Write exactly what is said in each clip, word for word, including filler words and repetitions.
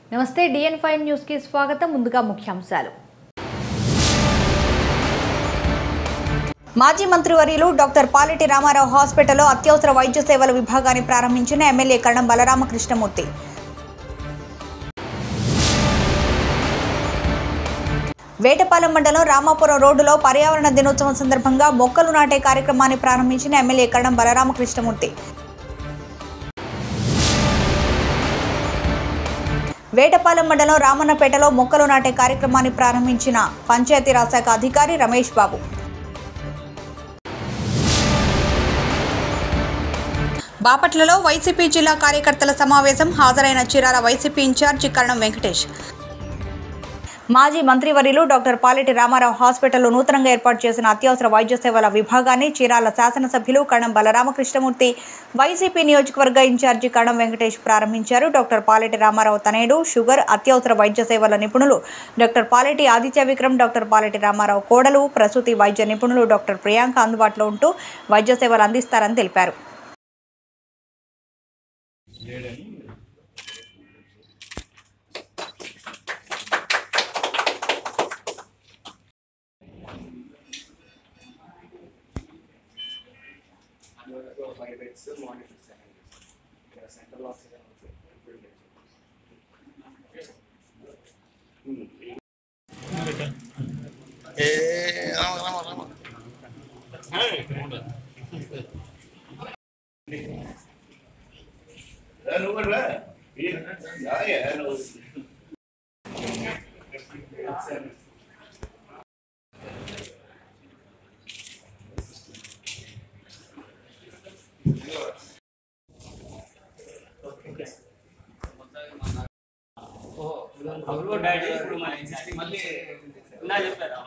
నమస్తే డిఎన్ five news కి స్వాగతం. ముందుగా ముఖ్యాంశాలు. మాజీ మంత్రివర్యులు డాక్టర్ పాలెటి రామారావు హాస్పిటల్లో అత్యవసర వైద్య సేవల విభాగాన్ని ప్రారంభించిన ఎమ్మెల్యే కరణం బలరామకృష్ణమూర్తి. వేటపాలెం మండలం రామాపురం రోడ్డులో పర్యావరణ దినోత్సవం సందర్భంగా మొక్కలు నాటే కార్యక్రమాన్ని ప్రారంభించిన ఎమ్మెల్యే కరణం బలరామకృష్ణమూర్తి. వేటపాలెం మండలం రామన్నపేటలో మొక్కలు నాటే కార్యక్రమాన్ని ప్రారంభించిన పంచాయతీరాజ్ శాఖ అధికారి రమేష్ బాబు. బాపట్లలో వైసీపీ జిల్లా కార్యకర్తల సమావేశం. హాజరైన చీరాల వైసీపీ ఇన్ఛార్జి కరణం వెంకటేష్. మాజీ మంత్రివర్యులు డాక్టర్ పాలెటి రామారావు హాస్పిటల్లో నూతనంగా ఏర్పాటు చేసిన అత్యవసర వైద్య సేవల విభాగాన్ని చీరాల శాసనసభ్యులు కరణం బలరామకృష్ణమూర్తి, వైసీపీ నియోజకవర్గ ఇన్ఛార్జి కరణం వెంకటేష్ ప్రారంభించారు. డాక్టర్ పాలెటి రామారావు తనయుడు, షుగర్, అత్యవసర వైద్య సేవల నిపుణులు డాక్టర్ పాలెటి ఆదిత్య విక్రమ్, డాక్టర్ పాలెటి రామారావు కోడలు, ప్రసూతి వైద్య నిపుణులు డాక్టర్ ప్రియాంక అందుబాటులో ఉంటూ వైద్య సేవలు అందిస్తారని తెలిపారు. five beds, monitor seven beds. Central oxygen also filled it. Eh, vamos, vamos, vamos. Hello, hello. Yeah, yeah, hello. అవును డాడీ ఇప్పుడు మన ఎగ్జిస్టింగ్ మళ్ళీ నా చెప్పారా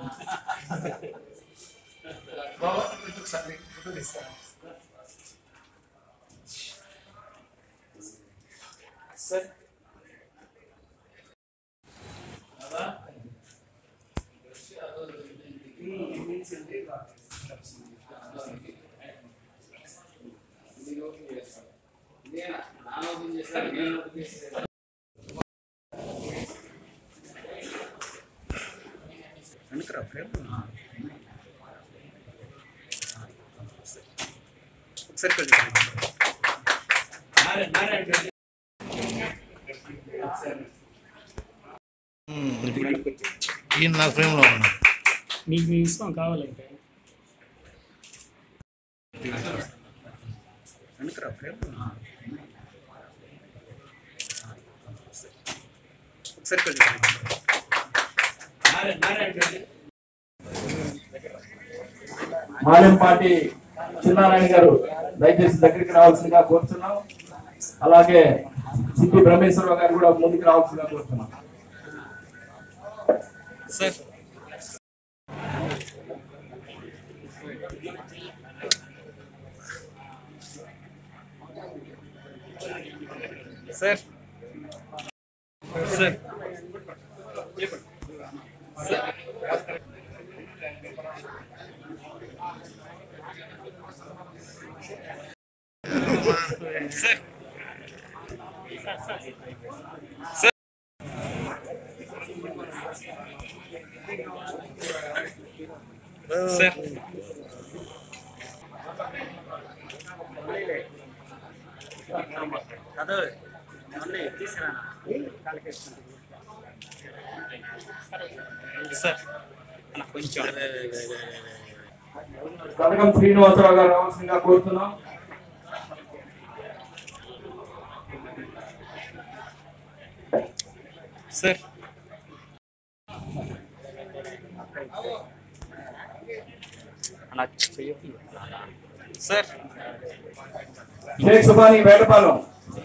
బాబా ఒకసారి ఫోటో తీస్తారా సార్ బాబా నేను నాన్న ఓపెన్ చేస్తాను నేను ఓపెన్ చేస్తాను అనుకురా ఫ్రేమ్ ఒకసారి కొంచెం ఈయన నా ఫ్రేమ్లో ఉన్నా మీకు మీ ఇష్టం కావాలంటే అనుకురా ఫ్రేమ్ ఒకసారి కొంచెం మాలెంపాటి చిన్నారాయణ గారు దయచేసి దగ్గరికి రావాల్సిందిగా కోరుతున్నాం. అలాగే సిద్ధి బ్రహ్మేశ్వరరావు గారు కూడా ముందుకు రావాల్సిందిగా కోరుతున్నాం. Sir sir sir sir sir అదో అన్నీ తీసుకురా సార్ కొంచెం కనకం శ్రీనివాసరావు గారు రావాల్సిందిగా కోరుతున్నాం. సార్ సార్ షేక్ సుబానీ వేటపాలెం,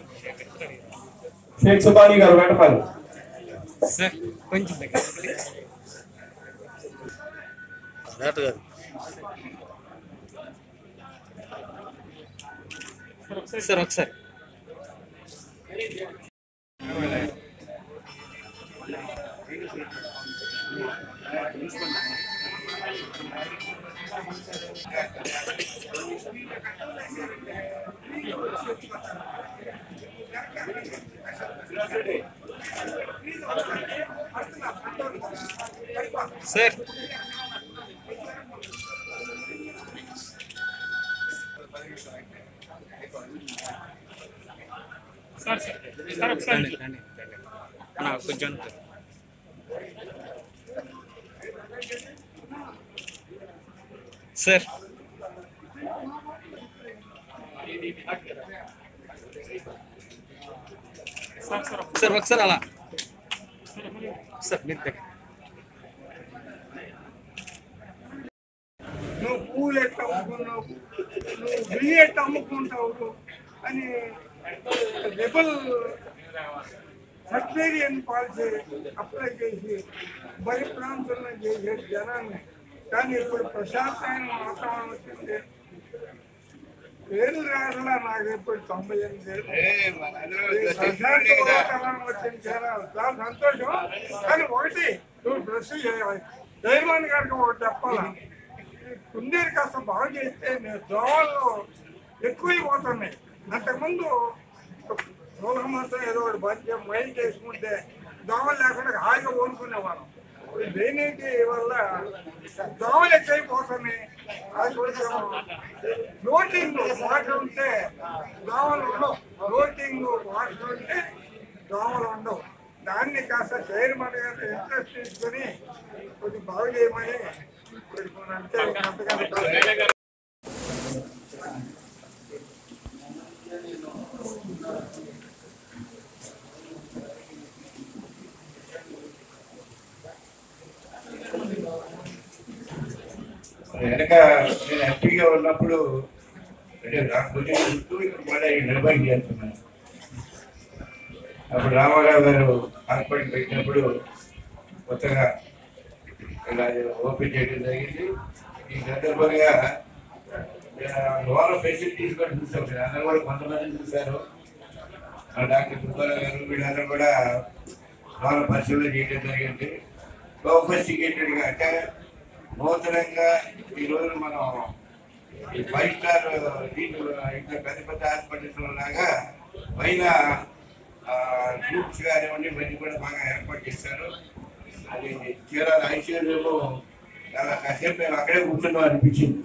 షేక్ సుబానీ గారు వేటపాలెం. సార్ కొంచెం దగ్గర కాదు సార్ ఒకసారి Gracias. Sir sir sir sir ఒకసారి రండి రండి రండి అన్న కొంచెం సార్ సార్ సార్ సార్ ఒకసారి అలా సార్ మీరు దగ్గర నువ్వు పూలు ఎట్లా అమ్ముకున్నావు, నువ్వు బియ్యం ఎట్లా అమ్ముకుంటావు అని రెబల్ సెక్టేరియన్ పాలసీ అప్లై చేసి భయప్రాంతులను చేసే జనాన్ని. కానీ ఇప్పుడు ప్రశాంతమైన వాతావరణం వచ్చింది. పేర్లు రాకుండా నాకు ఇప్పుడు తొంభై ఎనిమిది ప్రశాంత వాతావరణం వచ్చింది జనాలు చాలా సంతోషం. కానీ ఒకటి నువ్వు డ్రెస్ చైర్మన్ గారికి ఒకటి చెప్పాలా, కుందేరు కాస్త బాగు చేస్తే నేను దోవల్లో ఎక్కువైపోతున్నాయి. అంతకుముందు దోహ మాత్రం ఏదో ఒకటి బంద్ మైల్ చేసుకుంటే దోవలు లేకుండా హాయిగా ఓనుకునేవాళ్ళం. ఇప్పుడు డ్రైనేజీ వల్ల దోవలు ఎక్కువైపోతున్నాయి. అది కొంచెం ఫ్లోటింగ్ వాటర్ ఉంటే దోవలు ఉండవు, ఫ్లోటింగ్ వాటర్ ఉంటే దోవలు ఉండవు. దాన్ని కాస్త చైర్మన్ గారు ఇంట్రెస్ట్ తీసుకొని కొంచెం బాగు చేయమని అంటే అంతగా వెనక నేను ఎంపీగా ఉన్నప్పుడు అంటే నాకు కొంచెం గుర్తు ఇప్పుడు మళ్ళీ నిర్వహణ చేస్తున్నాను. అప్పుడు రామారావు గారు హాస్పిటల్ పెట్టినప్పుడు కొత్తగా ఇలా ఓపెన్ చేయడం జరిగింది. ఈ సందర్భంగా లోన్ ఫెసిలిటీస్ కూడా చూసాం. అందరూ కూడా కొంతమంది చూశారు. డాక్టర్ సుబ్బారావు గారు వీళ్ళందరూ కూడా లోన్ పరిశీలన చేయడం జరిగింది. సోఫిస్టికేటెడ్గా అంటే నూతనంగా ఈ రోజు మనం ఈ ఫైవ్ స్టార్ దీంట్లో ఇంకా పెద్ద పెద్ద హాస్పిటల్స్ లాగా పైన గ్రూప్స్ కానివ్వండి ఇవన్నీ కూడా బాగా ఏర్పాటు చేశారు. అది చీరాల ఐసీయూలో చాలా కాసేపు మేము అక్కడే కూర్చున్నాం అనిపించింది.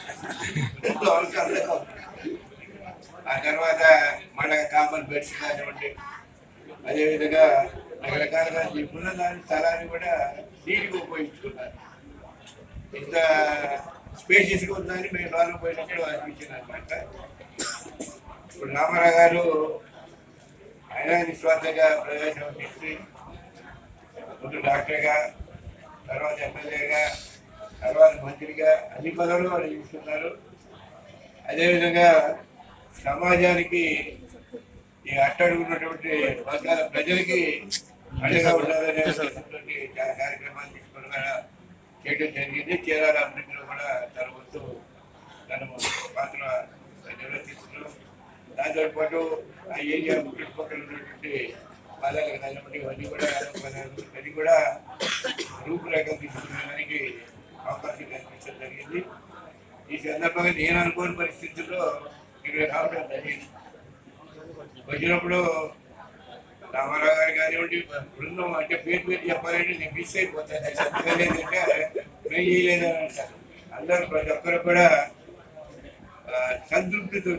ఆ తర్వాత మళ్ళీ కామన్ బెడ్స్ కానివ్వండి, అదేవిధంగా రకరకాలుగా ఇప్పుడున్న దాని స్థలాన్ని కూడా నీటికి ఉపయోగించుకున్నారు. ఇంత స్పేషియస్గా ఉందని మేము లోన పోయినప్పుడు అనిపించింది అనమాట. ఇప్పుడు రామారావు గారు ఆయన నిస్వార్థంగా ప్రవేశం చేసి ముందు డాక్టర్గా, తర్వాత ఎమ్మెల్యేగా, తర్వాత మంత్రిగా అన్ని పదవులు వాళ్ళు చూస్తున్నారు. అదేవిధంగా సమాజానికి ఈ అట్టడుగున్నటువంటి వర్గాల ప్రజలకి అండగా ఉండాలనే కార్యక్రమాలు తీసుకుని చేయడం జరిగింది. చీరాల అభివృద్ధిలో కూడా తన వంతు తన పాత్ర నిర్వర్తిస్తున్నాం. దాంతో పాటు ఆ ఏరియా చుట్టుపక్కల ఉన్నటువంటి బాలలకు నల్లమట్టి ఇవన్నీ కూడా అది కూడా రూపురేఖలు తీసుకునేదానికి అవకాశం కల్పించడం జరిగింది. ఈ సందర్భంగా నేను అనుకోని పరిస్థితుల్లో ఇక్కడ రావడం జరిగింది. వచ్చినప్పుడు రామారావు గారు కానివ్వండి బృందం అంటే పేరు పేరు చెప్పాలంటే నేను మిస్ అయిపోతాను. ఏంటంటే మేము చేయలేదని అంటారు. అందరూ ప్రతి ఒక్కరు కూడా సంతృప్తితో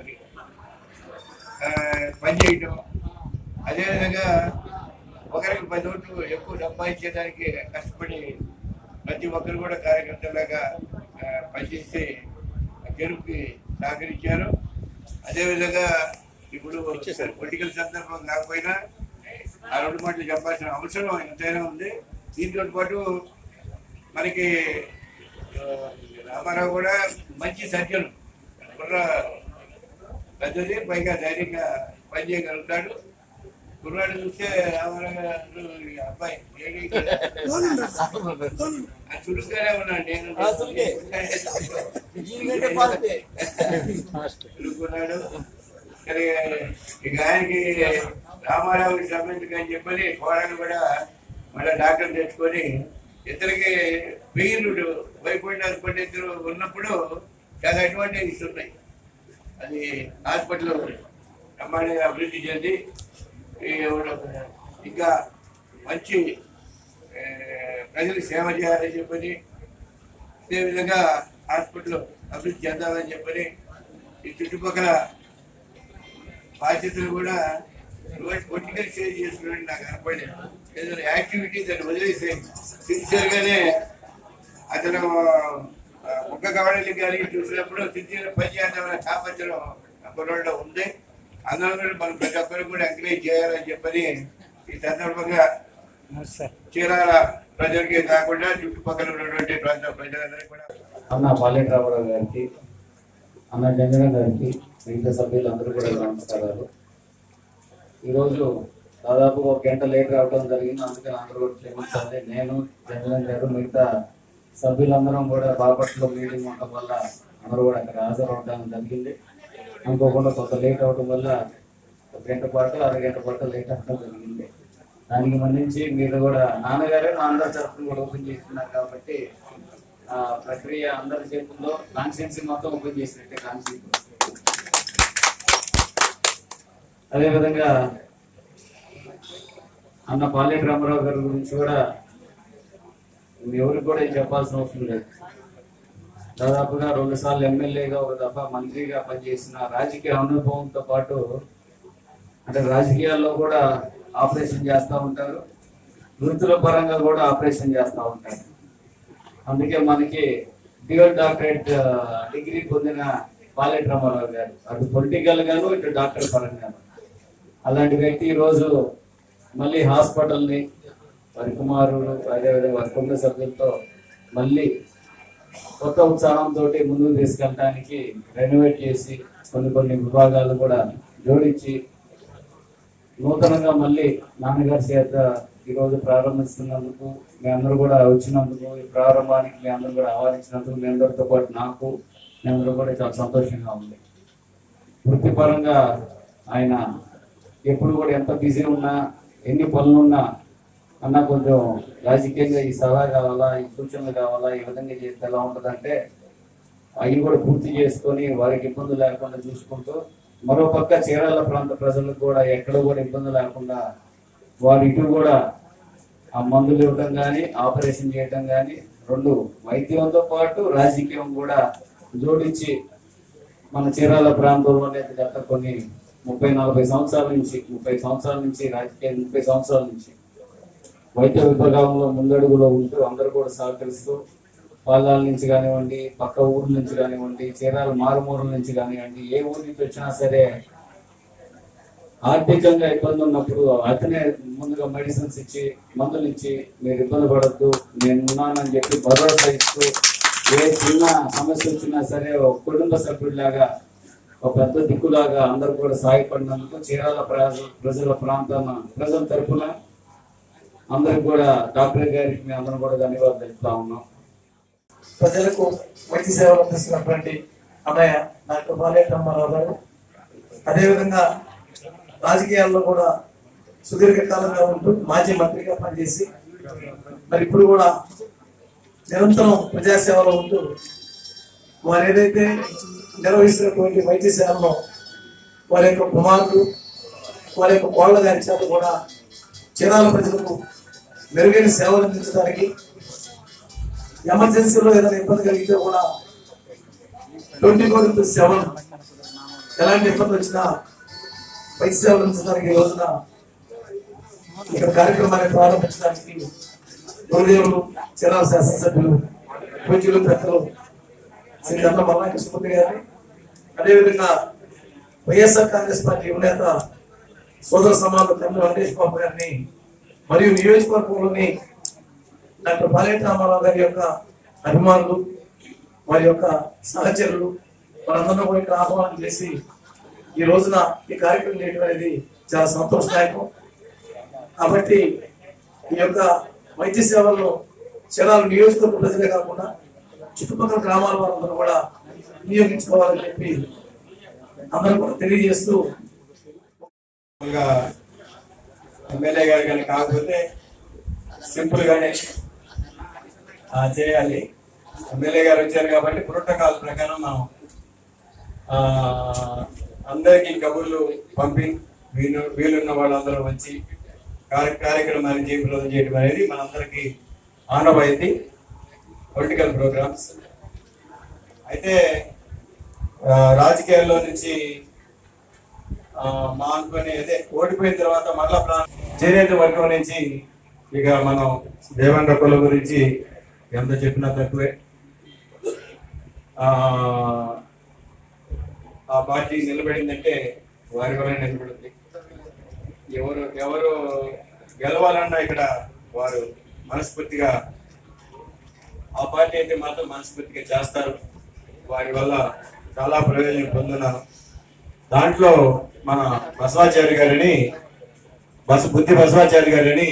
పనిచేయటం, అదేవిధంగా ఒకరికి పది ఓట్లు ఎక్కువ సంపాదించేదానికి కష్టపడి ప్రతి ఒక్కరు కూడా కార్యకర్తలాగా పనిచేసి గెలుపుకి సహకరించారు. అదేవిధంగా ఇప్పుడు పొలిటికల్ సందర్భం కాకపోయినా ఆ రెండు మాటలు చెప్పాల్సిన అవసరం ఎంతైనా ఉంది. దీంతో పాటు మనకి రామారావు కూడా మంచి సర్జను, కుర్ర పెద్దది, పైగా ధైర్యంగా పనిచేయగలుగుతాడు. కుర్రాడు చూస్తే రామారావు గారు అబ్బాయి చురుగ్గానే ఉన్నాడు. నేను చురుకున్నాడు. ఇక ఆయనకి రామారావుకి సంబంధించి అని చెప్పని కోడలు కూడా మళ్ళీ డాక్టర్ తెచ్చుకొని ఇద్దరికి పెయిన్లు వైపోయిన హాస్పిటల్ ఇద్దరు ఉన్నప్పుడు చాలా అడ్వాంటేజెస్ ఉన్నాయి. అది హాస్పిటల్ బ్రహ్మాండంగా అభివృద్ధి చెంది ఇంకా మంచి ఆ, ప్రజలకు సేవ చేయాలని చెప్పని అదేవిధంగా హాస్పిటల్ అభివృద్ధి చెందాలని చెప్పని ఈ చుట్టుపక్కల బాధ్యతలు కూడా పొలిటికల్ చేంజ్ చేసుకుని నాకు కనపడలేదు. ఏదైనా యాక్టివిటీ దాన్ని వదిలేసి సిన్సియర్గానే అతను ముక్క కావడానికి కానీ చూసినప్పుడు సిన్సియర్ పని చేద్దామన్న తాపత్రం కుర్రోడ్లో ఉంది. అందరూ కూడా మనం ప్రతి ఒక్కరు కూడా ఎంకరేజ్ చేయాలని చెప్పని ఈ సందర్భంగా చీరాల ప్రజలకే కాకుండా చుట్టుపక్కల ఉన్నటువంటి ప్రాంత ప్రజలందరికీ కూడా అన్న పాలెటి రామారావు గారికి, అన్న జంజన గారికి, మిగతా సభ్యులందరూ కూడా నమస్కారాలు. ఈరోజు దాదాపు ఒక గంట లేట్ రావడం జరిగింది, అందుకని అందరూ కూడా క్షమించాలి. నేను జంజన గారు మిగతా సభ్యులందరం కూడా బాపట్ల మీటింగ్ ఉండటం వల్ల అందరూ కూడా అక్కడ హాజరు అవడం జరిగింది. అనుకోకుండా కొంత లేట్ అవడం వల్ల ఒక గంట పాటు అరగంట పాటు లేట్ అవడం జరిగింది. దానికి మన్నించి మీరు కూడా నాన్నగారే మా అందరి తరఫున కూడా ఓపెన్ చేస్తున్నారు కాబట్టి ఆ ప్రక్రియ అందరి చేతుల్లో కాన్స్టిట్యున్సీ మొత్తం ఓపెన్ చేసినట్టే కాన్స్టిట్యూన్సీ. అదేవిధంగా అన్న పాలెటి రామారావు గారి గురించి కూడా ఎవరికి కూడా చెప్పాల్సిన అవసరం లేదు. దాదాపుగా రెండు సార్లు ఎమ్మెల్యేగా ఒక దఫా మంత్రిగా పనిచేసిన రాజకీయ అనుభవంతో పాటు అంటే రాజకీయాల్లో కూడా ఆపరేషన్ చేస్తూ ఉంటారు, వృత్తుల పరంగా కూడా ఆపరేషన్ చేస్తూ ఉంటారు. అందుకే మనకి డ్యూయల్ డాక్టరేట్ డిగ్రీ పొందిన పాలెటి రామారావు గారు అటు పొలిటికల్ గాను ఇటు డాక్టర్ పరంగా అలాంటి వ్యక్తి ఈరోజు మళ్ళీ హాస్పిటల్ని వారి కుమారుడు అదేవిధంగా వారి కుటుంబ సభ్యులతో మళ్ళీ కొత్త ఉత్సాహంతో ముందుకు తీసుకెళ్ళడానికి రెనోవేట్ చేసి కొన్ని కొన్ని విభాగాలు కూడా జోడించి నూతనంగా మళ్ళీ నాన్నగారి చేత ఈరోజు ప్రారంభిస్తున్నందుకు మీ అందరూ కూడా వచ్చినందుకు ఈ ప్రారంభానికి మీ అందరూ కూడా ఆహ్వానించినందుకు మీ అందరితో పాటు నాకు మీ అందరూ కూడా చాలా సంతోషంగా ఉంది. వృత్తిపరంగా ఆయన ఎప్పుడు కూడా ఎంత బిజీ ఉన్నా ఎన్ని పనులున్నా అన్న కొంచెం రాజకీయంగా ఈ సలహా కావాలా, ఈ సూచనలు కావాలా, ఈ విధంగా చేస్తే ఎలా ఉంటుందంటే అవి కూడా పూర్తి చేసుకొని వారికి ఇబ్బంది లేకుండా చూసుకుంటూ మరోపక్క చీరాల ప్రాంత ప్రజలకు కూడా ఎక్కడ కూడా ఇబ్బంది లేకుండా వారి ఇటు కూడా ఆ మందులు ఇవ్వడం కానీ ఆపరేషన్ చేయడం కానీ రెండు వైద్యంతో పాటు రాజకీయం కూడా జోడించి మన చీరాల ప్రాంతంలోనే గత కొన్ని ముప్పై నలభై సంవత్సరాల నుంచి ముప్పై సంవత్సరాల నుంచి రాజకీయ ముప్పై సంవత్సరాల నుంచి వైద్య విభాగంలో ముందడుగులో ఉంటూ అందరూ కూడా సహకరిస్తూ పాలాల నుంచి కానివ్వండి, పక్క ఊరు నుంచి కానివ్వండి, చీరాల మారుమూరుల నుంచి కానివ్వండి, ఏ ఊరి నుంచి వచ్చినా సరే ఆర్థికంగా ఇబ్బంది ఉన్నప్పుడు అతనే ముందుగా మెడిసిన్స్ ఇచ్చి మందులు ఇచ్చి మీరు ఇబ్బంది పడద్దు నేను ఉన్నానని చెప్పి భరోసా ఇస్తూ ఏ చిన్న సమస్య వచ్చినా సరే ఒక కుటుంబ సభ్యుడిలాగా ఒక పెద్ద దిక్కులాగా అందరూ కూడా సహాయపడినందుకు చీరాల ప్రజల ప్రాంతాన ప్రజల తరఫున అందరికి కూడా డాక్టర్ గారికి మేము అందరం కూడా ధన్యవాదాలు తెలుపుతా ఉన్నాం. ప్రజలకు వైద్య సేవలు అందిస్తున్నటువంటి అన్నయ్య డాక్టర్ పాలెటి రామారావు గారు అదేవిధంగా రాజకీయాల్లో కూడా సుదీర్ఘకాలంగా ఉంటూ మాజీ మంత్రిగా పనిచేసి మరి ఇప్పుడు కూడా నిరంతరం ప్రజాసేవలో ఉంటూ వారు ఏదైతే నిర్వహిస్తున్నటువంటి వైద్య సేవలో వారి యొక్క కుమారులు వారి యొక్క కోళ్ల గారి చేత కూడా చీరాల ప్రజలకు మెరుగైన సేవలు అందించడానికి ఎమర్జెన్సీలో ఏదైనా ఇబ్బంది కలిగితే కూడా ట్వంటీ ఫోర్ ఇంటూ సెవెన్ ఎలాంటి ఇబ్బంది వచ్చినా వైద్య సేవలు అందించడానికి ఈ రోజున ఇక్కడ కార్యక్రమాన్ని ప్రారంభించడానికి గురుదేవులు చీరాల శాసనసభ్యులు పూజ్యులు పెద్దలు శ్రీ దండ మల్లా కృష్ణమూర్తి గారిని అదేవిధంగా వైఎస్ఆర్ కాంగ్రెస్ పార్టీ యువనేత సోదర సమాజం తమ్ముడు వెంకటేష్ బాబు గారిని మరియు నియోజకవర్గంలోని డాక్టర్ పాలెటి రామారావు గారి యొక్క అభిమానులు వారి యొక్క సహచరులు వారందరూ కూడా ఇక్కడ ఆహ్వానం చేసి ఈ రోజున ఈ కార్యక్రమం చేయడం అనేది చాలా సంతోషదాయకం. కాబట్టి ఈ యొక్క వైద్య సేవలను చీరాల నియోజకవర్గ ప్రజలే కాకుండా చుట్టుపక్కల గ్రామాల వారందరూ కూడా వినియోగించుకోవాలని చెప్పి అందరూ కూడా తెలియజేస్తూ ఎమ్మెల్యే గారు కానీ కాకపోతే సింపుల్ గానే చేయాలి. ఎమ్మెల్యే గారు వచ్చారు కాబట్టి ప్రోటోకాల్ ప్రకారం మనం అందరికీ కబుర్లు పంపి వీలు వీలున్న వాళ్ళందరూ వచ్చి కార్య కార్యక్రమాన్ని జయప్రదం చేయడం అనేది మనందరికీ ఆనవాయితీ పొలిటికల్ ప్రోగ్రామ్స్. అయితే రాజకీయాల్లో నుంచి మా అనుకుని అదే ఓడిపోయిన తర్వాత మళ్ళా చేనేత వర్గం నుంచి ఇక మనం దేవేంద్ర కుల గురించి ఎంత చెప్పినా తక్కువే. ఆ పార్టీ నిలబడిందంటే వారి వల్ల నిలబడింది. ఎవరు ఎవరు గెలవాలన్నా ఇక్కడ వారు మనస్ఫూర్తిగా ఆ పార్టీ అయితే మాత్రం మనస్ఫూర్తిగా చేస్తారు. వారి వల్ల చాలా ప్రయోజనం పొందున్నాను. దాంట్లో మన బసవాచార్య గారిని బస బుద్ధి బసవాచార్య గారిని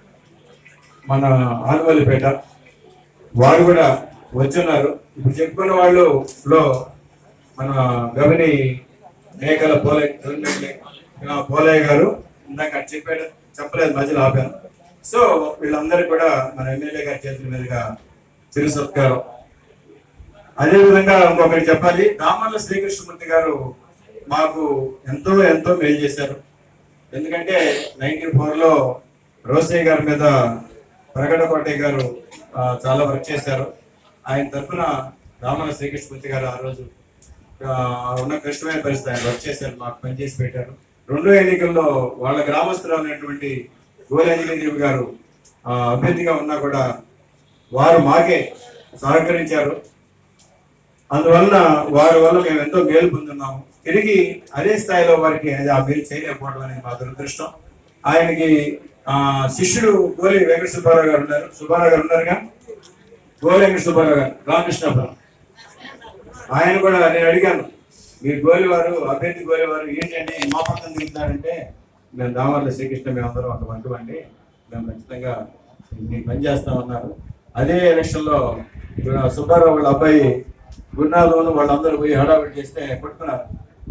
మన ఆనుమల్లిపేట వారు కూడా వచ్చున్నారు. ఇప్పుడు చెప్పుకున్న వాళ్ళు లో మన గవిని మేకల పోలయ్య పోలయ్య గారు ఇందాక చెప్పాడు, చెప్పలేదు, మధ్యలో ఆపాను. సో వీళ్ళందరూ కూడా మన ఎమ్మెల్యే గారి చేతుల మీదుగా చిరు సత్కారం. అదేవిధంగా ఇంకొకటి చెప్పాలి, దామర్ల శ్రీకృష్ణమూర్తి గారు మాకు ఎంతో ఎంతో మేలు చేశారు. ఎందుకంటే నైన్టీన్ ఫోర్ లో రోసయ్య గారి మీద ప్రగడ కోటయ్య గారు చాలా వర్క్ చేశారు. ఆయన తరఫున దామర్ల శ్రీకృష్ణమూర్తి గారు ఆ రోజు ఉన్న కష్టమైన పరిస్థితి ఆయన వర్క్ చేశారు, మాకు పనిచేసి పెట్టారు. రెండో ఎన్నికల్లో వాళ్ళ గ్రామస్తులైనటువంటి గోలంజలిదేవి గారు అభ్యర్థిగా ఉన్నా కూడా వారు మాకే సహకరించారు. అందువలన వారి వల్ల మేము ఎంతో మేలు పొందున్నాము. తిరిగి అదే స్థాయిలో వారికి ఆ మేలు చేయలేకపోవడం అనేది మా దురదృష్టం. ఆయనకి ఆ శిష్యుడు గోలి వెంకట సుబ్బారావు గారు ఉన్నారు, సుబ్బారావు గారు ఉన్నారుగా, గోలి వెంకట సుబ్బారావు గారు రామకృష్ణాపురం. ఆయన కూడా నేను అడిగాను, మీరు గోలివారు అభ్యర్థి గోలివారు ఏంటంటే మా పక్కన దిగుతున్నారంటే, మేము దామర్ల శ్రీకృష్ణ మేము అందరం ఒక వంటమండి, మేము ఖచ్చితంగా మీకు పనిచేస్తామన్నారు. అదే ఎలక్షన్ లో సుబ్బారావు వాళ్ళ అబ్బాయి గురునాథంలో వాళ్ళందరూ పోయి హడావిడి చేస్తే పట్టుకున్నారు,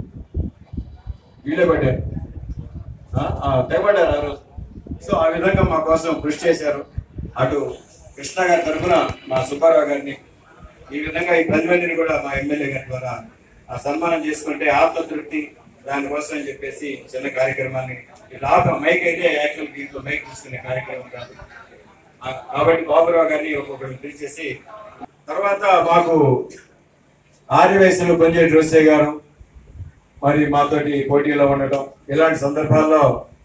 వీళ్ళే పడ్డారు, తెగబడ్డారు ఆ రోజు. సో ఆ విధంగా మా కోసం కృషి చేశారు. అటు కృష్ణ గారి తరఫున మా సుబ్బారావు గారిని, ఈ విధంగా ఈ పది మందిని కూడా మా ఎమ్మెల్యే గారి ద్వారా ఆ సన్మానం చేసుకుంటే ఆత్మతృప్తి దానికోసం అని చెప్పేసి చిన్న కార్యక్రమాన్ని ఇలా మైక్ అయితే యాక్చువల్ దీంట్లో మైక్ తీసుకునే కార్యక్రమం కాదు కాబట్టి బాబురావు గారిని ఒక్కొక్కరిని పిలిచేసి, తర్వాత మాకు ఆర్యవయసులు పనిచేటి రోసే గారు మరి మాతోటి పోటీలో ఉండటం, ఇలాంటి సందర్భాల్లో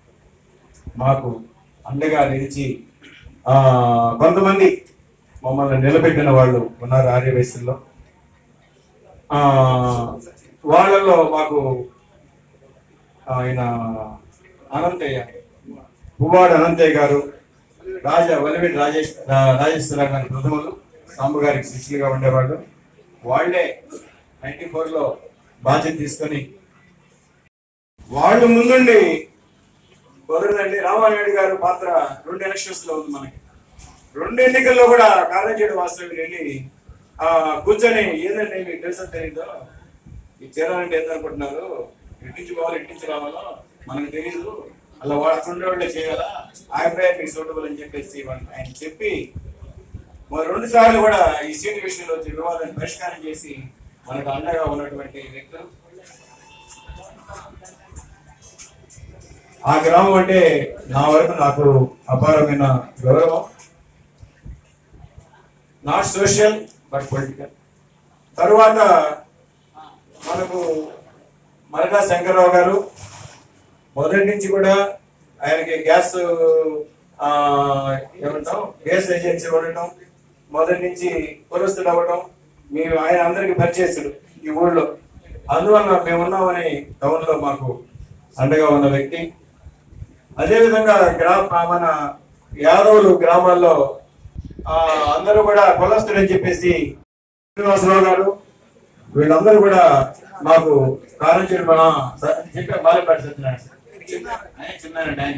మాకు అండగా నిలిచి ఆ కొంతమంది మమ్మల్ని నిలబెట్టిన వాళ్ళు ఉన్నారు ఆర్యవయసుల్లో. ఆ వాళ్ళలో మాకు ఆయన అనంతయ్య పువ్వాడు అనంతయ్య గారు, రాజా వలివిడి రాజేష్ రాజేశ్వరరావు గారి ప్రథములు సాంబు గారికి శిష్యులుగా ఉండేవాళ్ళు. వాళ్లే నైన్టీ ఫోర్ లో బాధ్యత తీసుకొని వాళ్ళు ముందుండి కుదరదండి. రామానాయుడు గారు పాత్ర రెండు ఎలక్షన్స్ లో ఉంది మనకి. రెండు ఎన్నికల్లో కూడా కారంచేడు వాస్తవ్యులు వెళ్ళి ఆ కూర్చొని ఏంటంటే మీకు తెలుసో తెలీదో, ఈ చీరాలంటే ఏందనుకుంటున్నారు, ఇంటించి పోవాలి ఇంటించి రావాలో మనకు తెలీదు, అలా వాళ్ళ ఉండేవాళ్ళే చేయాలా, ఆయన మీకు సూటబుల్ అని చెప్పేసి ఆయన చెప్పి రెండు సార్లు కూడా ఈ సీటు విషయంలో వివాదాన్ని పరిష్కారం చేసి మనకు అండగా ఉన్నటువంటి వ్యక్తులు. ఆ గ్రామం అంటే నా వరకు నాకు అపారమైన గౌరవం. Not social but political. తరువాత మనకు మరగా శంకర్రావు గారు మొదటి నుంచి కూడా ఆయనకి గ్యాస్ ఏమంటాం గ్యాస్ ఏజెన్సీ ఉండటం, మొదటి నుంచి కులస్తుడు అవ్వటం, మేము ఆయన అందరికి పరిచయస్తుడు ఈ ఊళ్ళో. అందువల్ల మేమున్నామని టౌన్ లో మాకు అండగా ఉన్న వ్యక్తి. అదేవిధంగా గ్రామ మన యాదవులు గ్రామాల్లో ఆ అందరూ కూడా కులస్తుడు అని చెప్పేసి శ్రీనివాసరావు గారు వీళ్ళందరూ కూడా మాకు కారంచేడు మన చెప్పే బాలపాటి సత్యనారాయణ చిన్నారండి ఆయన.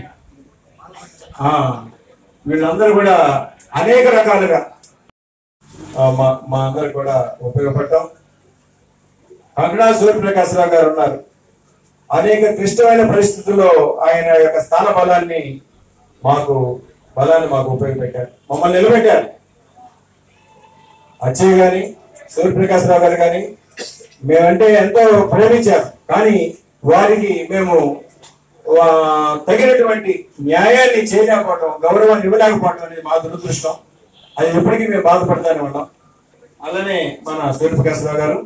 వీళ్ళందరూ కూడా అనేక రకాలుగా మా మా అందరు కూడా ఉపయోగపడటం. కంగనా సూర్యప్రకాశరావు గారు ఉన్నారు. అనేక క్లిష్టమైన పరిస్థితుల్లో ఆయన యొక్క స్థాన బలాన్ని మాకు బలాన్ని మాకు ఉపయోగపెట్టారు, మమ్మల్ని నిలబెట్టారు. అచ్చయ్య గాని సూర్యప్రకాశరావు గారు కానీ మేమంటే ఎంతో ప్రేమించారు, కానీ వారికి మేము తగినటువంటి న్యాయాన్ని చేయలేకపోవడం, గౌరవాన్ని ఇవ్వలేకపోవడం అనేది మా దురదృష్టం. అది ఎప్పటికీ మేము బాధపడతానే ఉన్నాం. అలానే మన సూర్యప్రకాశరావు గారు,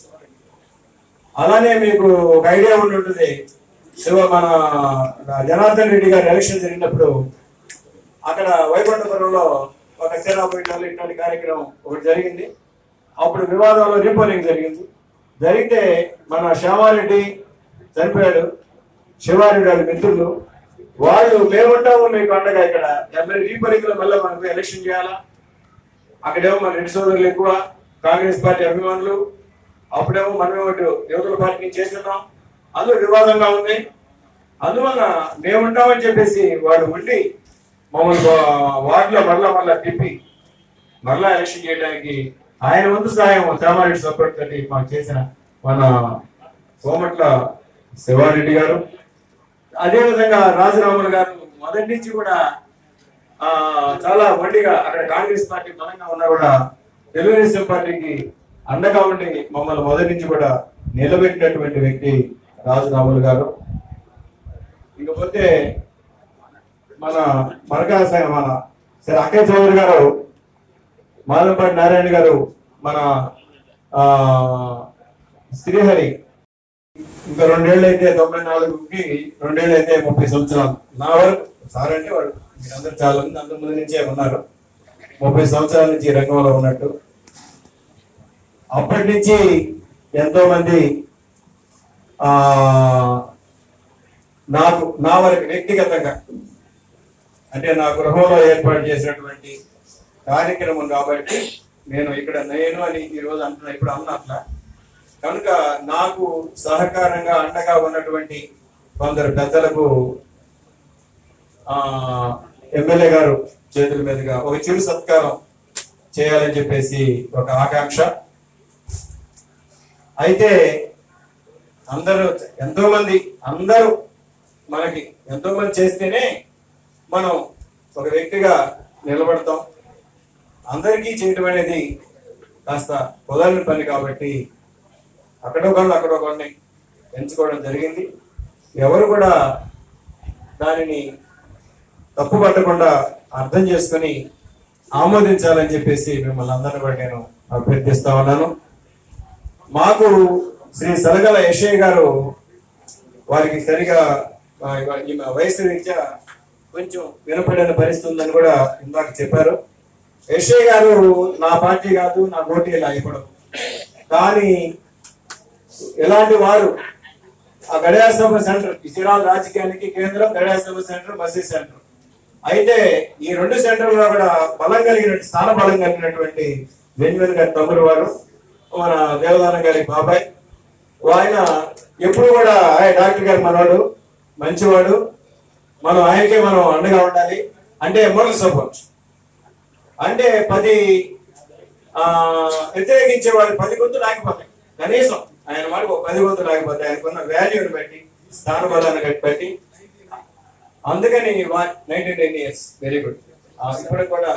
అలానే మీకు ఒక ఐడియా ఉండి ఉంటుంది, శివ మన జనార్దన్ రెడ్డి గారు ఎలక్షన్ జరిగినప్పుడు అక్కడ వైకుంఠపురంలో ఒక చీరాపేటలో ఇట్లాంటి కార్యక్రమం ఒకటి జరిగింది. అప్పుడు వివాదంలో రీపోలింగ్ జరిగింది. జరిగితే మన శ్యామారెడ్డి చనిపోయాడు, శివారెడ్డి వాళ్ళ మిత్రులు వాళ్ళు మేముంటాము మీకు అండగా, ఇక్కడ ఎమ్మెల్యే రీపోలింగ్ లో మళ్ళీ మనకు ఎలక్షన్ చేయాలా, అక్కడేమో మన రెడ్డి సోదరులు ఎక్కువ, కాంగ్రెస్ పార్టీ అభిమానులు, అప్పుడేమో మనమేమో యువతుల పార్టీ చేస్తున్నాం, అందులో వివాదంగా ఉంది. అందువల్ల మేముంటామని చెప్పేసి వాడు ఉండి మమ్మల్ని వార్డులో మరలా మరలా తిప్పి మరలా ఎలక్షన్ చేయడానికి ఆయన వంతు సహాయం శ్యామారెడ్డి సపోర్ట్ తోటి మాకు చేసిన మన కోమట్ల శివారెడ్డి గారు, అదేవిధంగా రాజరాములు గారు మొదటి నుంచి కూడా ఆ చాలా వండిగా అక్కడ కాంగ్రెస్ పార్టీ బలంగా ఉన్నా కూడా తెలుగుదేశం పార్టీకి అండగా ఉండి మమ్మల్ని మొదటి నుంచి కూడా నిలబెట్టినటువంటి వ్యక్తి రాజరాములు గారు. ఇకపోతే మన మరకా మన సరే అక్కయ్య చౌదరి గారు, మాధవపాటి నారాయణ గారు, మన ఆ శ్రీహరి, ఇంకా రెండేళ్ళు అయితే తొంభై నాలుగుకి రెండేళ్ళు అయితే ముప్పై సంవత్సరాలు నా వరకు సార్ అంటే వాడు మీరందరూ చాలా మంది అంత ముందు నుంచే ఉన్నారు, ముప్పై సంవత్సరాల నుంచి ఈ రంగంలో ఉన్నట్టు. అప్పటి నుంచి ఎంతో మంది ఆ నాకు నా వరకు వ్యక్తిగతంగా అంటే నా గృహంలో ఏర్పాటు చేసినటువంటి కార్యక్రమం కాబట్టి నేను ఇక్కడ నేను అని ఈరోజు అంటున్నా, ఇప్పుడు అన్నట్లా. కనుక నాకు సహకారంగా అండగా ఉన్నటువంటి కొందరు పెద్దలకు ఆ ఎమ్మెల్యే గారు చేతుల మీదుగా ఒక చిరు సత్కారం చేయాలని చెప్పేసి ఒక ఆకాంక్ష. అయితే అందరూ ఎంతో మంది అందరూ మనకి ఎంతో మంది చేస్తేనే మనం ఒక వ్యక్తిగా నిలబడతాం. అందరికీ చేయటం అనేది కాస్త కుదరని పని కాబట్టి అక్కడో కొన్ని అక్కడో కొన్ని ఎంచుకోవడం జరిగింది. ఎవరు కూడా దానిని తప్పు పట్టకుండా అర్థం చేసుకుని ఆమోదించాలని చెప్పేసి మిమ్మల్ని అందరినీ కూడా నేను అభ్యర్థిస్తా ఉన్నాను. మాకు శ్రీ సలగల యశయ్య గారు వారికి సరిగా వయసు రీత్యా కొంచెం వినపడిన పరిస్థితి ఉందని కూడా ఇందాక చెప్పారు. యశయ్య గారు నా పార్టీ కాదు, నా పోటీ ఇప్పుడు, కానీ ఎలాంటి వారు ఆ గడియార సభ సెంటర్ చీరాల రాజకీయానికి కేంద్రం గడియార సభ సెంటర్, మసీద్ సెంటర్. అయితే ఈ రెండు సెంటర్లో కూడా బలం కలిగినట్టు స్థాన బలం కలిగినటువంటి వెన్వెన్ గారి తమ్ముడు వారు, మన దేవదానం గారి బాబాయ్, ఆయన ఎప్పుడు కూడా డాక్టర్ గారు మనవాడు మంచివాడు, మనం ఆయనకే మనం అండగా ఉండాలి అంటే మోరల్ సపోర్ట్. అంటే పది ఆ వ్యతిరేకించే వాళ్ళు పది గొంతు లేకపోతాయి, కనీసం ఆయన మాట ఒక పది గొంతు లేకపోతే ఆయనకున్న వాల్యూని బట్టి స్థాన బలాన్ని బట్టి. అందుకని nineteen ten years very good ఇప్పటికి కూడా.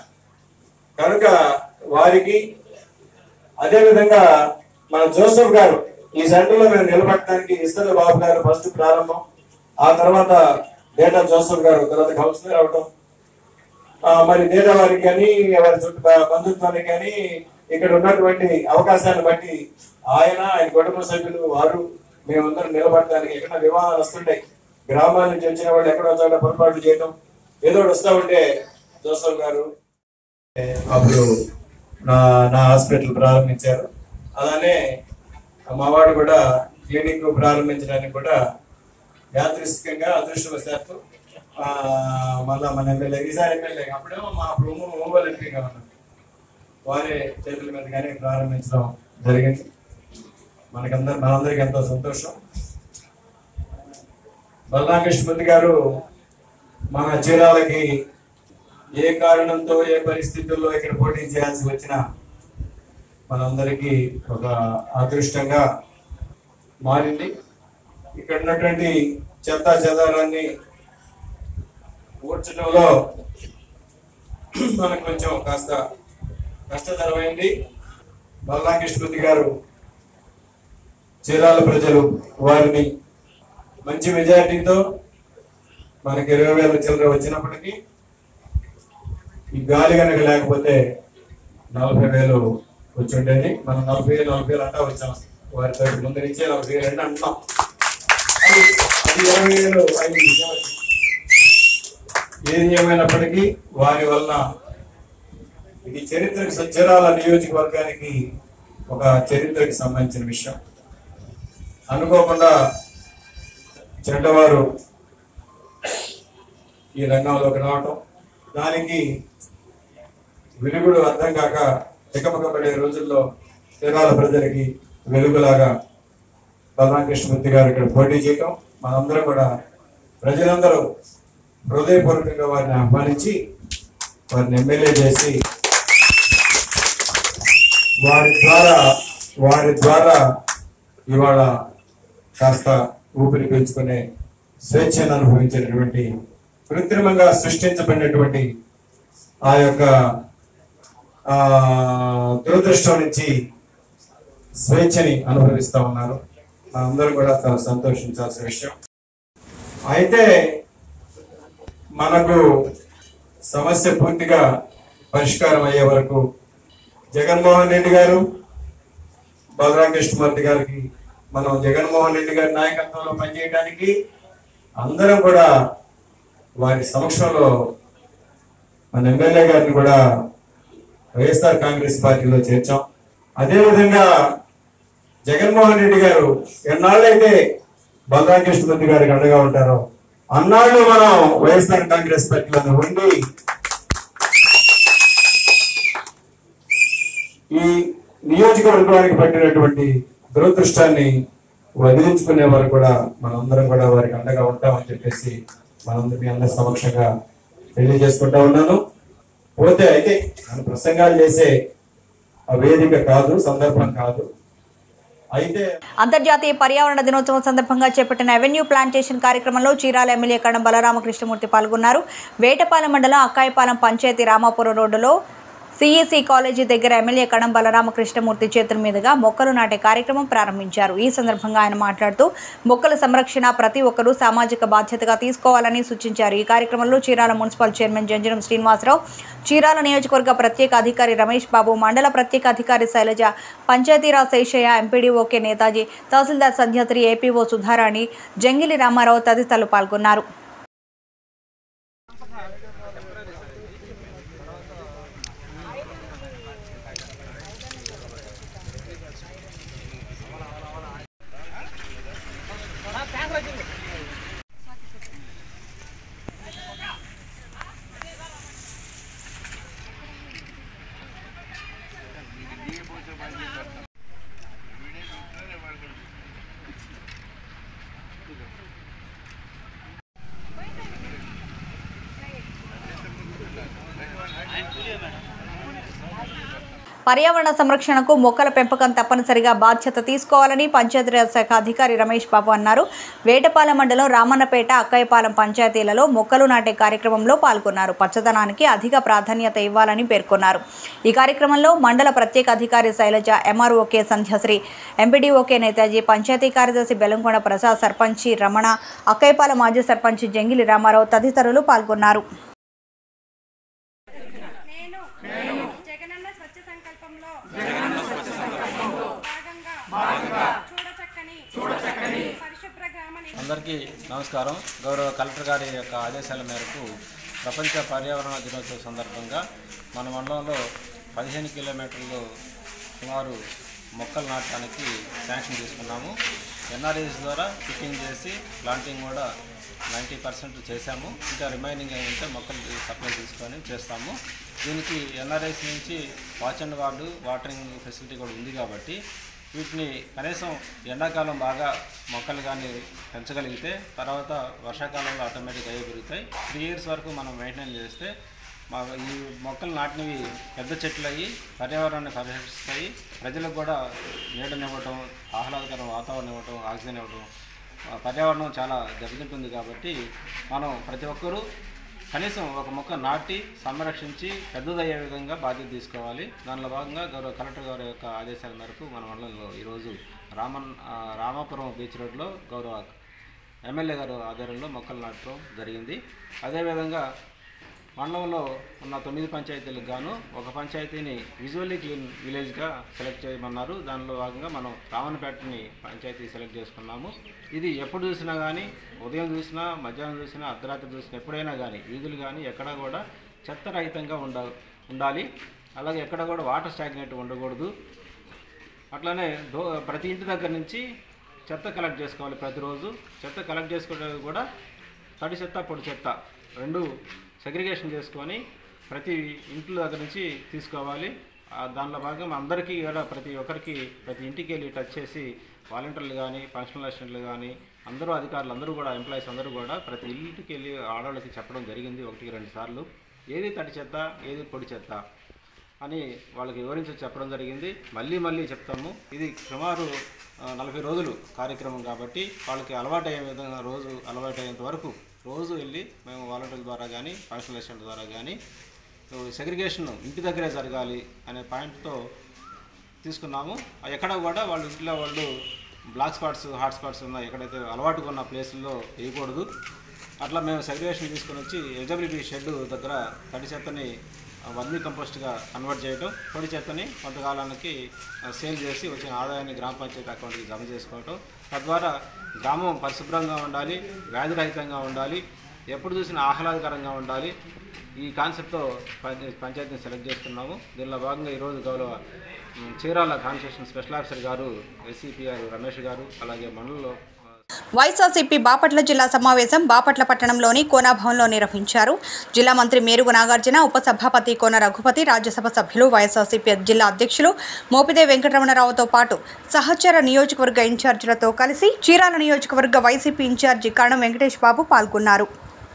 కనుక వారికి అదే విధంగా మన జోసెఫ్ గారు ఈ సెంటర్ లో మేము నిలబడటానికి ఇస్తల బాబు గారు ఫస్ట్ ప్రారంభం, ఆ తర్వాత డేటా జోసెఫ్ గారు తర్వాత కౌన్సిలర్ అవటం, మరి డేటా వారికి కానీ ఎవరి చుట్టూ బంధుత్వానికి కానీ ఇక్కడ ఉన్నటువంటి అవకాశాన్ని బట్టి ఆయన ఆయన కుటుంబ సభ్యులు వారు మేమందరం నిలబడటానికి ఎక్కడ వివాహాలు వస్తుంటాయి, గ్రామాల నుంచి వచ్చిన వాళ్ళు ఎక్కడో చోట పొరపాట్లు చేయడం ఏదో వస్తా ఉంటే జోసెఫ్ గారు అప్పుడు నా నా హాస్పిటల్ ప్రారంభించారు. అలానే మావాడు కూడా క్లినిక్ ప్రారంభించడానికి కూడా యాదృష్టికంగా అదృష్టవశాత్తు ఆ మళ్ళా మన ఎమ్మెల్యే ఈసారి ఎమ్మెల్యే అప్పుడేమో మా ఒంగోలు ఎంపీగా ఉన్నారు, వారే చేతుల మీదగానే ప్రారంభించడం జరిగింది. మనకందరు మనందరికి ఎంతో సంతోషం. బలరామకృష్ణమూర్తి గారు మన చీరాలకి ఏ కారణంతో ఏ పరిస్థితుల్లో ఇక్కడ పోటీ చేయాల్సి వచ్చినా మనందరికీ ఒక అదృష్టంగా మారింది. ఇక్కడ ఉన్నటువంటి చెత్త చెదారాన్ని ఊడ్చడంలో మనకు కొంచెం కాస్త కష్టతరమైంది. బలరామకృష్ణమూర్తి గారు చీరాల ప్రజలు వారిని మంచి మెజారిటీతో మనకి ఇరవై వేల చిల్లర వచ్చినప్పటికీ ఈ గాలి కనుక లేకపోతే నలభై వేలు వచ్చి ఉండేది. మనం నలభై వేలు నలభై వేలు అంటా వచ్చాం, వారితో ముందు నుంచే నలభై వేలు అంటే అంటున్నాం. అది అది ఇరవై వేలు అయింది. ఏది ఏమైనప్పటికీ వారి వల్ల ఇది చరిత్రకు చీరాల నియోజకవర్గానికి ఒక చరిత్రకు సంబంధించిన విషయం. అనుకోకుండా చెడ్డవారు ఈ రంగంలోకి రావటం, దానికి వెలుగుడు అర్థం కాక తికమకపడే రోజుల్లో చీరాల ప్రజలకి వెలుగులాగా బలరామకృష్ణమూర్తి గారు ఇక్కడ పోటీ చేయటం, మనందరం కూడా ప్రజలందరూ హృదయపూర్వకంగా వారిని ఆహ్వానించి వారిని ఎమ్మెల్యే చేసి వారి ద్వారా వారి ద్వారా ఇవాళ కాస్త ఊపిరి పీల్చుకునే స్వేచ్ఛను అనుభవించేటటువంటి కృత్రిమంగా సృష్టించబడినటువంటి ఆ యొక్క ఆ దురదృష్టం నుంచి స్వేచ్ఛని అనుభవిస్తా ఉన్నారు. మనందరూ కూడా చాలా సంతోషించాల్సిన విషయం. అయితే మనకు సమస్య పూర్తిగా పరిష్కారం అయ్యే వరకు జగన్మోహన్ రెడ్డి గారు, బలరామకృష్ణమూర్తి గారికి మనం జగన్మోహన్ రెడ్డి గారి నాయకత్వంలో పనిచేయడానికి అందరం కూడా వారి సమక్షంలో మన ఎమ్మెల్యే గారిని కూడా వైఎస్ఆర్ కాంగ్రెస్ పార్టీలో చేర్చాం. అదేవిధంగా జగన్మోహన్ రెడ్డి గారు ఎన్నాళ్ళైతే బలరామకృష్ణమూర్తి గారికి అండగా ఉంటారో అన్నాళ్ళు మనం వైఎస్ఆర్ కాంగ్రెస్ పార్టీలో ఉండి ఈ నియోజకవర్గానికి పట్టినటువంటి దురదృష్టాన్ని వదిలించుకునే వారు కూడా మనందరం కూడా వారికి అండగా ఉంటామని చెప్పేసి మనందరి మీ అందరి సమక్షంగా తెలియజేసుకుంటా ఉన్నాను. పోతే అయితే నన్ను ప్రసంగాలు చేసే ఆ వేదిక కాదు, సందర్భం కాదు. అయితే అంతర్జాతీయ పర్యావరణ దినోత్సవం సందర్భంగా చేపట్టిన అవెన్యూ ప్లాంటేషన్ కార్యక్రమంలో చీరాల ఎమ్మెల్యే కడం బలరామకృష్ణమూర్తి పాల్గొన్నారు. వేటపాలెం మండలం అక్కాయపాలెం పంచాయతీ రామాపురం రోడ్డులో సిఈసి కాలేజీ దగ్గర ఎమ్మెల్యే కడం బలరామకృష్ణమూర్తి చేతుల మీదుగా మొక్కలు నాటే కార్యక్రమం ప్రారంభించారు. ఈ సందర్భంగా ఆయన మాట్లాడుతూ మొక్కల సంరక్షణ ప్రతి ఒక్కరూ సామాజిక బాధ్యతగా తీసుకోవాలని సూచించారు. ఈ కార్యక్రమంలో చీరాల మున్సిపల్ చైర్మన్ జంజనం శ్రీనివాసరావు, చీరాల నియోజకవర్గ ప్రత్యేక అధికారి రమేష్ బాబు, మండల ప్రత్యేక అధికారి శైలజ, పంచాయతీరాజ్ శేషయ్య, ఎంపీడీఓకే నేతాజీ, తహసీల్దార్ సంధ్యాత్రి, ఏపీఓ సుధారాణి, జంగిలి రామారావు తదితరులు పాల్గొన్నారు. పర్యావరణ సంరక్షణకు మొక్కల పెంపకం తప్పనిసరిగా బాధ్యత తీసుకోవాలని పంచాయతీరాజ్ శాఖ అధికారి రమేష్ బాబు అన్నారు. వేటపాలెం మండలం రామన్నపేట, అక్కయ్యపాలెం పంచాయతీలలో మొక్కలు నాటే కార్యక్రమంలో పాల్గొన్నారు. పచ్చదనానికి అధిక ప్రాధాన్యత ఇవ్వాలని పేర్కొన్నారు. ఈ కార్యక్రమంలో మండల ప్రత్యేక అధికారి శైలజ, ఎంఆర్ఓకే సంధ్యశ్రీ, ఎంపీడీఓకే నేతాజీ, పంచాయతీ కార్యదర్శి బెల్లంకొండ ప్రసాద్, సర్పంచి రమణ, అక్కయ్యపాలెం మాజీ సర్పంచి జంగిలి రామారావు తదితరులు పాల్గొన్నారు. అందరికీ నమస్కారం. గౌరవ కలెక్టర్ గారి యొక్క ఆదేశాల మేరకు ప్రపంచ పర్యావరణ దినోత్సవం సందర్భంగా మన మండలంలో పదిహేను కిలోమీటర్లు సుమారు మొక్కలు నాటడానికి శాంక్షన్ తీసుకున్నాము. ఎన్ఆర్ఎస్ ద్వారా పికింగ్ చేసి ప్లాంటింగ్ కూడా నైంటీ పర్సెంట్ చేశాము. ఇంకా రిమైనింగ్ ఉంటే మొక్కలు సప్లై తీసుకొని చేస్తాము. దీనికి ఎన్ఆర్ఎస్ నుంచి watch and ward watering facility కూడా ఉంది కాబట్టి వీటిని కనీసం ఎండాకాలం బాగా మొక్కలు కానీ పెంచగలిగితే తర్వాత వర్షాకాలంలో ఆటోమేటిక్గా అయ్యి పెరుగుతాయి. త్రీ ఇయర్స్ వరకు మనం మెయింటైన్ చేస్తే మా ఈ మొక్కలు నాటినవి పెద్ద చెట్లు అయ్యి పర్యావరణాన్ని పరిరక్షిస్తాయి. ప్రజలకు కూడా నీడనివ్వటం, ఆహ్లాదకర వాతావరణం ఇవ్వటం, ఆక్సిజన్ ఇవ్వటం, పర్యావరణం చాలా దెబ్బతింటుంది. కాబట్టి మనం ప్రతి ఒక్కరూ కనీసం ఒక మొక్క నాటి సంరక్షించి పెద్దదయ్యే విధంగా బాధ్యత తీసుకోవాలి. దానిలో భాగంగా గౌరవ కలెక్టర్ గారి యొక్క ఆదేశాల మేరకు మన మండలంలో ఈరోజు రామన్ రామాపురం బీచ్ రోడ్లో గౌరవ ఎమ్మెల్యే గారు ఆధ్వర్యంలో మొక్కలు నాటడం జరిగింది. అదేవిధంగా మండలంలో ఉన్న తొమ్మిది పంచాయతీలకు గాను ఒక పంచాయతీని విజువల్లీ క్లీన్ విలేజ్గా సెలెక్ట్ చేయమన్నారు. దానిలో భాగంగా మనం రావణపేటని పంచాయతీ సెలెక్ట్ చేసుకున్నాము. ఇది ఎప్పుడు చూసినా కానీ, ఉదయం చూసినా, మధ్యాహ్నం చూసినా, అర్ధరాత్రి చూసినా, ఎప్పుడైనా కానీ వీధులు కానీ ఎక్కడా కూడా చెత్త రహితంగా ఉండ ఉండాలి అలాగే ఎక్కడ కూడా వాటర్ స్టాగ్నేట్ ఉండకూడదు. అట్లానే డో ప్రతి ఇంటి దగ్గర నుంచి చెత్త కలెక్ట్ చేసుకోవాలి. ప్రతిరోజు చెత్త కలెక్ట్ చేసుకోవడానికి కూడా తడి చెత్త పొడి చెత్త రెండు సెగ్రిగేషన్ చేసుకొని ప్రతి ఇంటి దగ్గర నుంచి తీసుకోవాలి. దానిలో భాగంగా అందరికీ కూడా ప్రతి ఒక్కరికి ప్రతి ఇంటికి వెళ్ళి టచ్ చేసి వాలంటీర్లు కానీ ఫంక్షనల్ అసిస్టెంట్లు కానీ అందరూ అధికారులు అందరూ కూడా ఎంప్లాయీస్ అందరూ కూడా ప్రతి ఇంటికి వెళ్ళి ఆడవాళ్ళకి చెప్పడం జరిగింది ఒకటికి రెండు సార్లు. ఏది తడి చెత్త ఏది పొడి చెత్త అని వాళ్ళకి వివరించి చెప్పడం జరిగింది. మళ్ళీ మళ్ళీ చెప్తాము. ఇది సుమారు నలభై రోజులు కార్యక్రమం కాబట్టి వాళ్ళకి అలవాటు అయ్యే విధంగా రోజు అలవాటు అయ్యేంత వరకు రోజు వెళ్ళి మేము వాలంటీర్ల ద్వారా కానీ ఫంక్షనల్ అసిస్టెంట్ ద్వారా కానీ సెగ్రిగేషన్ ఇంటి దగ్గరే జరగాలి అనే పాయింట్తో తీసుకున్నాము. ఎక్కడ కూడా వాళ్ళ ఇంట్లో వాళ్ళు బ్లాక్ స్పాట్స్ హాట్ స్పాట్స్ ఉన్నాయి ఎక్కడైతే అలవాటుగా ఉన్న ప్లేసుల్లో వేయకూడదు. అట్లా మేము సెగ్రిగేషన్ తీసుకొని వచ్చి ఎస్డబ్ల్యూపీ షెడ్ దగ్గర తడి చెత్తని వర్మీ కంపోస్ట్గా కన్వర్ట్ చేయడం, పొడి చెత్తని కొంతకాలానికి సేల్ చేసి వచ్చిన ఆదాయాన్ని గ్రామ పంచాయతీ అకౌంట్కి జమ చేసుకోవటం. తద్వారా గ్రామం పరిశుభ్రంగా ఉండాలి, వ్యాధిరహితంగా ఉండాలి, ఎప్పుడు చూసినా ఆహ్లాదకరంగా ఉండాలి. ఈ కాన్సెప్ట్తో పంచాయతీని సెలెక్ట్ చేసుకున్నాము. దీనిలో భాగంగా ఈరోజు గౌరవ చీరాల కాన్స్టిట్యూషన్ స్పెషల్ ఆఫీసర్ గారు ఎస్సీపీఆర్ రమేష్ గారు అలాగే మండలంలో వైఎస్ఆర్సీపీ బాపట్ల జిల్లా సమావేశం బాపట్ల పట్టణంలోని కోనా భవన్లో నిర్వహించారు. జిల్లా మంత్రి మేరుగు నాగార్జున, ఉపసభాపతి కోన రఘుపతి, రాజ్యసభ సభ్యులు, వైఎస్ఆర్సీపీ జిల్లా అధ్యక్షులు మోపిదే వెంకటరమణరావుతో పాటు సహచర నియోజకవర్గ ఇన్ఛార్జీలతో కలిసి చీరాల నియోజకవర్గ వైసీపీ ఇన్ఛార్జి కరణం వెంకటేష్ బాబు పాల్గొన్నారు.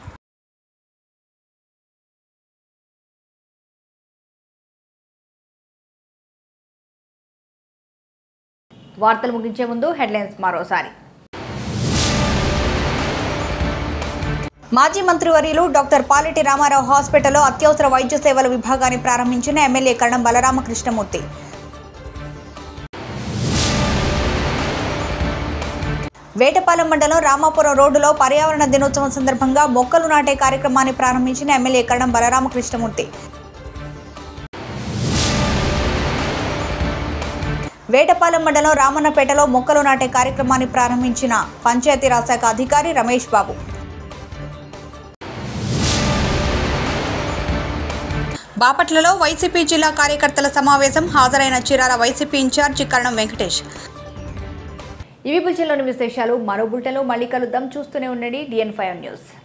వార్తలు ముగించే ముందు హెడ్లైన్స్ మరోసారి. మాజీ మంత్రివర్యులు డాక్టర్ పాలెటి రామారావు హాస్పిటల్లో అత్యవసర వైద్య సేవల విభాగాన్ని ప్రారంభించిన ఎమ్మెల్యే కరణం బలరామకృష్ణమూర్తి. వేటపాలెం మండలం రామాపురం రోడ్డులో పర్యావరణ దినోత్సవం సందర్భంగా మొక్కలు నాటే కార్యక్రమాన్ని ప్రారంభించిన ఎమ్మెల్యే కరణం బలరామకృష్ణమూర్తి. వేటపాలెం మండలం రామన్నపేటలో మొక్కలు నాటే కార్యక్రమాన్ని ప్రారంభించిన పంచాయతీరాజ్ శాఖ అధికారి రమేష్ బాబు. బాపట్లలో వైసీపీ జిల్లా కార్యకర్తల సమావేశం, హాజరైన చీరాల వైసీపీ ఇన్ఛార్జి కరణం వెంకటేష్. ఇవి బులెటిన్లోని విశేషాలు. మరో బులెటిన్లో మళ్ళీ కలుద్దాం. చూస్తూనే ఉండండి డిఎన్ ఫైవ్ న్యూస్.